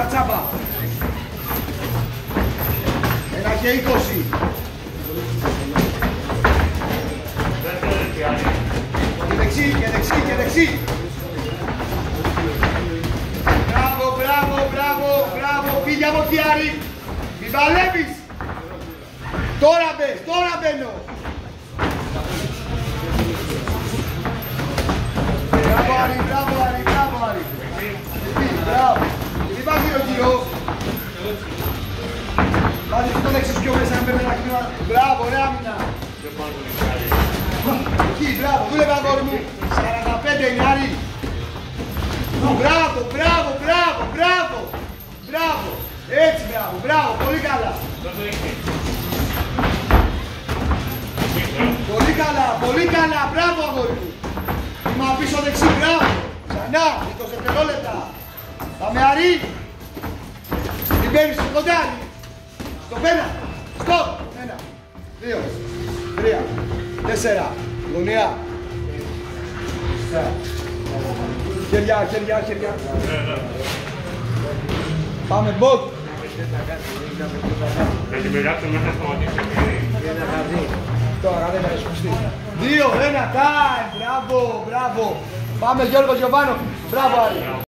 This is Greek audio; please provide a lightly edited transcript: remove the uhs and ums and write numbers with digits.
τσάμπα. 1 και 20. Και δεξί, και δεξί, και δεξί. Μπράβο, μπράβο, μπράβο, μπράβο. Φύγε από εκεί, Άρη. Μην παλεύεις. Τώρα μπες, τώρα μπαίνω. Μπράβο, Άρη, μπράβο, Άρη, μπράβο, Άρη. Μπράβο. Μην πας γύρω-γύρω. Βάζεις τον έξω πιο μέσα, να παίρνει ένα κλίμα. Μπράβο, ρε άμυνα. Εκεί, μπράβο, δούλευε αγόρι μου. 45 είναι, Άρη. Μπράβο, μπράβο, μπράβο, μπράβο. Μπράβο. Έτσι, μπράβο, μπράβο, πολύ καλά. Πολύ καλά, πολύ καλά, μπράβο αγόρι μου. Είμαι πίσω δεξί, μπράβο. Ξανά, 20 δευτερόλεπτα. Πάμε, Άρη. Μην παίρνεις στο κοντάρι. Στο πένα. Στοπ. 1, 2, 3, 4. Γωνία. Χέρια, χέρια, χέρια. Πάμε, μποκ. Τώρα δεν θα σκουστεί. 2, 1, time. Μπράβο, μπράβο. Πάμε Γιώργο Γιωβάνο. Μπράβο, Άρη.